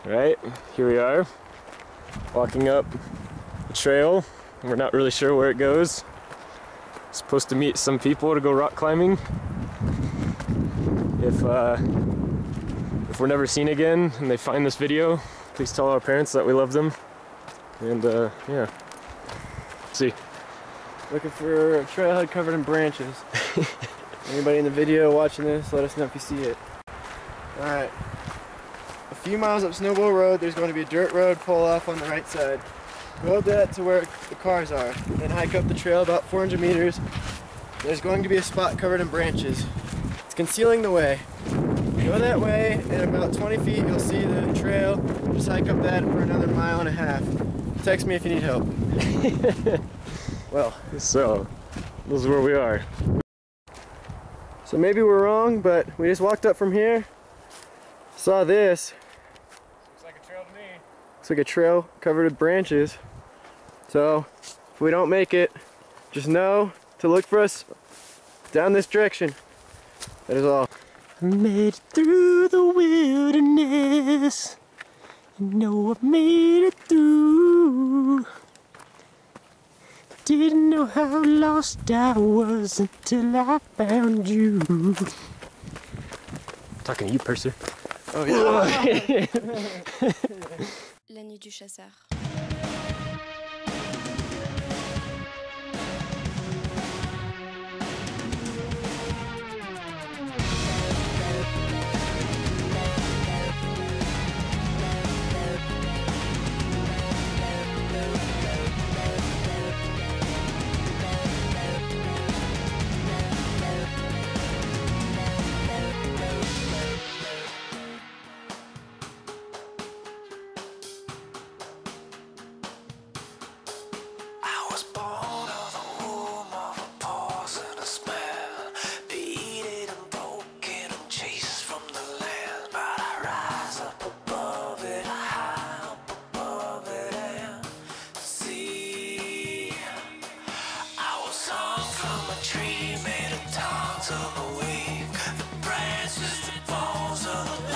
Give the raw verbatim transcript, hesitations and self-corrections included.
Right, here we are, walking up the trail. We're not really sure where it goes. Supposed to meet some people to go rock climbing. If uh, if we're never seen again and they find this video, please tell our parents that we love them. And uh, yeah, let's see. Looking for a trailhead covered in branches. Anybody in the video watching this, let us know if you see it. Alright. A few miles up Snowball Road, there's going to be a dirt road pull off on the right side. Go up that to where the cars are. Then hike up the trail about four hundred meters. There's going to be a spot covered in branches. It's concealing the way. Go that way, and about twenty feet you'll see the trail. Just hike up that for another mile and a half. Text me if you need help. Well, so this is where we are. So maybe we're wrong, but we just walked up from here. Saw this. Looks like a trail to me. Looks like a trail covered with branches. So if we don't make it, just know to look for us down this direction. That is all. I made it through the wilderness. You know I made it through. Didn't know how lost I was until I found you. Talking to you, Purser. Oh yeah. La nuit du chasseur. Tree made of tongues of a wave, the branches, the bones of the